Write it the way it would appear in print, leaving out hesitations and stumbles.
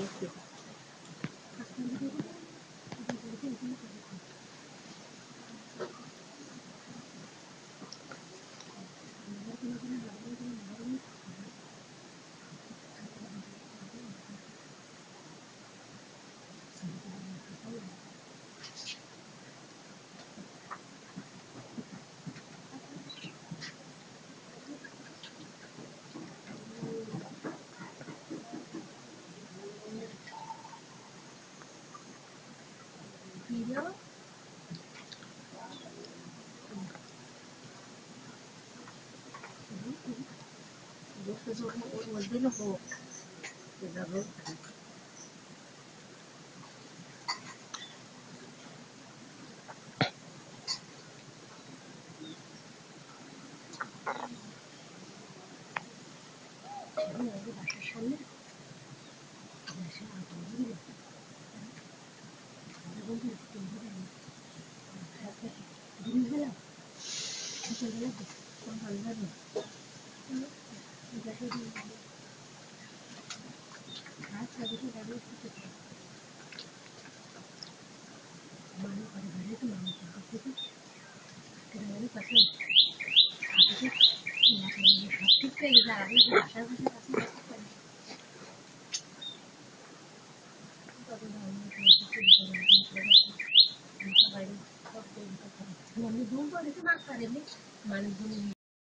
Video. This is what was in a book. Is a book.前面这把是山面，也是啊，独立的。这工具顶着的，还可以，顶着了，顶着了，刚好那里，你在这里，还差不多在这里是。मानो कर घरे तो मानो कर देखो किराने पैसे आते यहाँ ठीक है ये आगे की भाषा से काफी बात करें तो अभी हम लोग मम्मी दूर पर इतना करे माने